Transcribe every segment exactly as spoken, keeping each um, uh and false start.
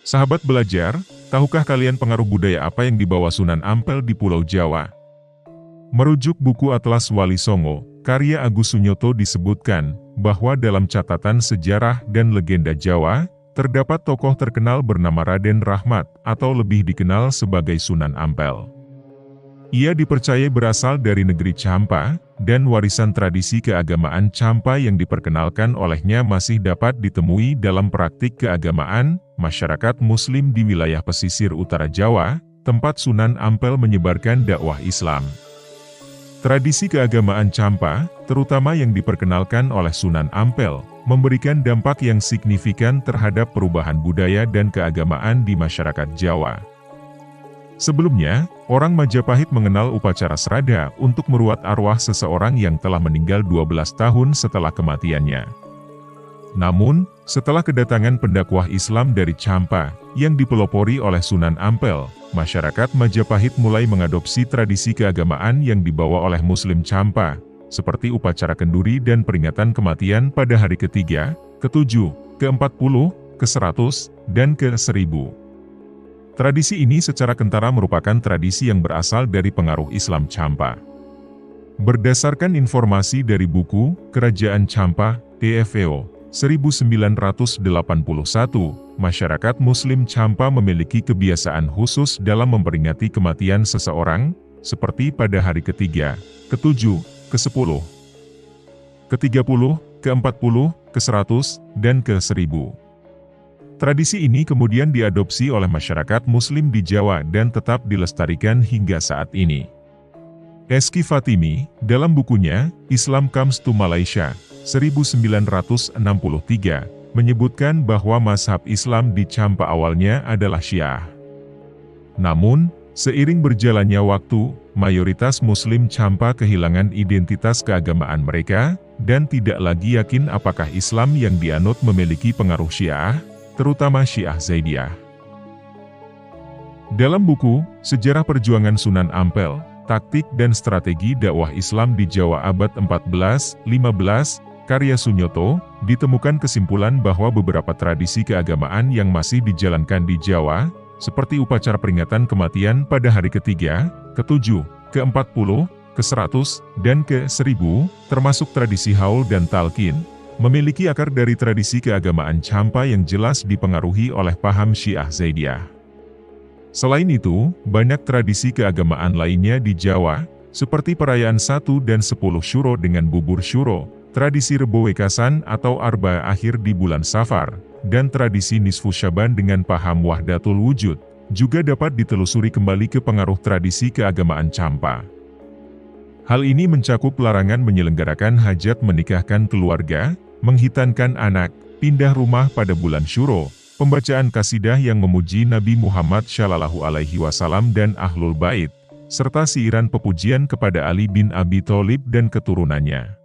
Sahabat belajar, tahukah kalian pengaruh budaya apa yang dibawa Sunan Ampel di Pulau Jawa? Merujuk buku Atlas Wali Songo, karya Agus Sunyoto disebutkan, bahwa dalam catatan sejarah dan legenda Jawa, terdapat tokoh terkenal bernama Raden Rahmat, atau lebih dikenal sebagai Sunan Ampel. Ia dipercaya berasal dari negeri Champa, dan warisan tradisi keagamaan Champa yang diperkenalkan olehnya masih dapat ditemui dalam praktik keagamaan masyarakat Muslim di wilayah pesisir utara Jawa, tempat Sunan Ampel menyebarkan dakwah Islam. Tradisi keagamaan Champa, terutama yang diperkenalkan oleh Sunan Ampel, memberikan dampak yang signifikan terhadap perubahan budaya dan keagamaan di masyarakat Jawa. Sebelumnya, orang Majapahit mengenal upacara srada untuk meruat arwah seseorang yang telah meninggal dua belas tahun setelah kematiannya. Namun, setelah kedatangan pendakwah Islam dari Champa, yang dipelopori oleh Sunan Ampel, masyarakat Majapahit mulai mengadopsi tradisi keagamaan yang dibawa oleh Muslim Champa, seperti upacara kenduri dan peringatan kematian pada hari ketiga, ketujuh, keempat puluh, keseratus, dan ke seribu. Tradisi ini secara kentara merupakan tradisi yang berasal dari pengaruh Islam Champa. Berdasarkan informasi dari buku Kerajaan Champa, T F O, seribu sembilan ratus delapan puluh satu, masyarakat Muslim Champa memiliki kebiasaan khusus dalam memperingati kematian seseorang, seperti pada hari ketiga, ketujuh, kesepuluh, ketiga puluh, keempat puluh, keseratus, dan ke seribu. Tradisi ini kemudian diadopsi oleh masyarakat Muslim di Jawa dan tetap dilestarikan hingga saat ini. Eski Fatimi, dalam bukunya, Islam Comes to Malaysia, seribu sembilan ratus enam puluh tiga, menyebutkan bahwa mazhab Islam di Champa awalnya adalah Syiah. Namun, seiring berjalannya waktu, mayoritas Muslim Champa kehilangan identitas keagamaan mereka, dan tidak lagi yakin apakah Islam yang dianut memiliki pengaruh Syiah, terutama Syiah Zaidiyah. Dalam buku, Sejarah Perjuangan Sunan Ampel, Taktik dan Strategi Dakwah Islam di Jawa Abad empat belas lima belas, karya Sunyoto, ditemukan kesimpulan bahwa beberapa tradisi keagamaan yang masih dijalankan di Jawa, seperti upacara peringatan kematian pada hari ketiga, ketujuh, keempat puluh, keseratus, dan ke seribu, termasuk tradisi haul dan talqin, memiliki akar dari tradisi keagamaan Champa yang jelas dipengaruhi oleh paham Syiah Zaidiyah. Selain itu, banyak tradisi keagamaan lainnya di Jawa, seperti perayaan satu dan sepuluh Syuro dengan bubur Syuro, tradisi Rebo Wekasan atau Arba akhir di bulan Safar, dan tradisi Nisfu Syaban dengan paham Wahdatul Wujud, juga dapat ditelusuri kembali ke pengaruh tradisi keagamaan Champa. Hal ini mencakup larangan menyelenggarakan hajat menikahkan keluarga, menghitankan anak, pindah rumah pada bulan Syuro, pembacaan kasidah yang memuji Nabi Muhammad Shallallahu Alaihi Wasallam dan Ahlul Bait, serta siiran pepujian kepada Ali bin Abi Thalib dan keturunannya.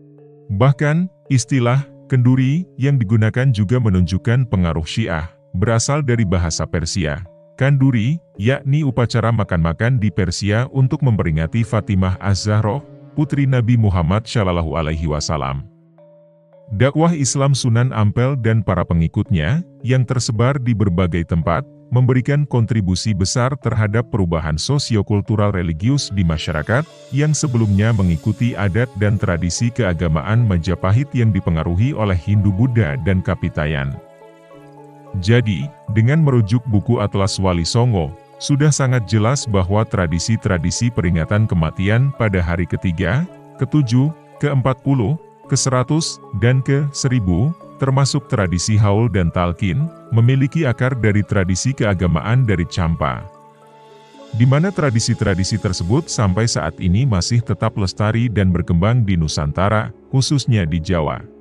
Bahkan, istilah kenduri yang digunakan juga menunjukkan pengaruh Syiah, berasal dari bahasa Persia. Kanduri, yakni upacara makan-makan di Persia untuk memperingati Fatimah Az-Zahra, putri Nabi Muhammad Shallallahu Alaihi Wasallam. Dakwah Islam Sunan Ampel dan para pengikutnya, yang tersebar di berbagai tempat, memberikan kontribusi besar terhadap perubahan sosiokultural religius di masyarakat, yang sebelumnya mengikuti adat dan tradisi keagamaan Majapahit yang dipengaruhi oleh Hindu-Buddha dan Kapitayan. Jadi, dengan merujuk buku Atlas Wali Songo, sudah sangat jelas bahwa tradisi-tradisi peringatan kematian pada hari ketiga, ketujuh, keempat puluh, keseratus, dan ke seribu, termasuk tradisi haul dan talqin, memiliki akar dari tradisi keagamaan dari Champa. Di mana tradisi-tradisi tersebut sampai saat ini masih tetap lestari dan berkembang di Nusantara, khususnya di Jawa.